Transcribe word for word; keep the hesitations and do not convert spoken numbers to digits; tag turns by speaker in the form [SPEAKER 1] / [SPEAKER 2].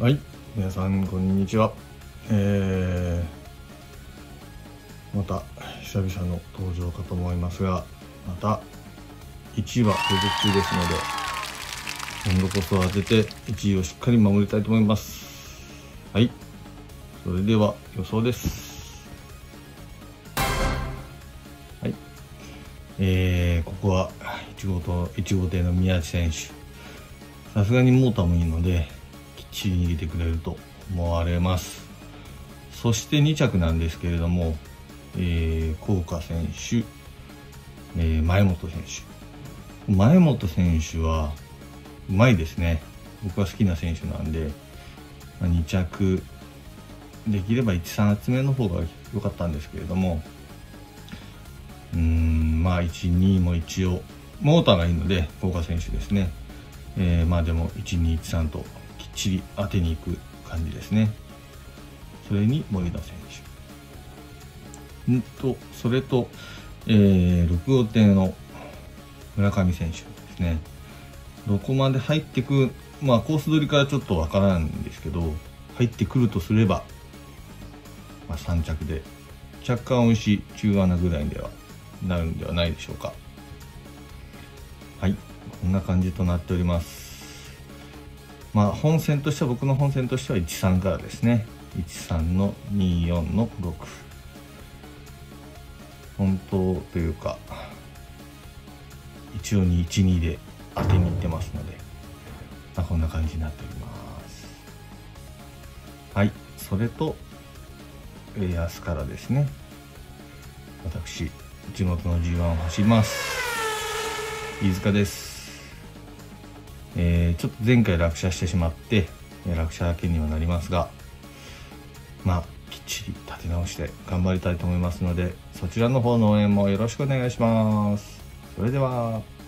[SPEAKER 1] はい、皆さんこんにちは。えー、また久々の登場かと思いますが、またいちいは継続中ですので、今度こそ当てていちいをしっかり守りたいと思います。はい、それでは予想です。はい、えー、ここはいち号といち号艇の宮地選手、さすがにモーターもいいのできっちり逃げてくれると思われます。そしてに着なんですけれども、えー、高華選手、えー、前本選手前本選手はうまいですね。僕は好きな選手なんで、まあ、に着できればいちさん厚めの方が良かったんですけれども、うーんまあいちにも一応モーターがいいので高華選手ですね。えー、まあでもいちにいちさんときっちり当てに行く感じですね。それに森田選手んと、それと、えー、ろく号艇の村上選手ですね。どこまで入ってくる、まあコース取りからちょっとわからないんですけど、入ってくるとすれば、まあ、さん着で若干美味しい中穴ぐらいではなるんではないでしょうか。はい、こんな感じとなっております。まあ本戦としては、僕の本戦としてはいちさんからですね。いちさんのによんのろく、本当というか一応にいちにで当てにいってますので、まあ、こんな感じになっております。はい、それと明日からですね、私地元の ジーワン を走ります飯塚です。えー、ちょっと前回落車してしまって落車明けにはなりますが、まあきっちり立て直して頑張りたいと思いますので、そちらの方の応援もよろしくお願いします。それでは。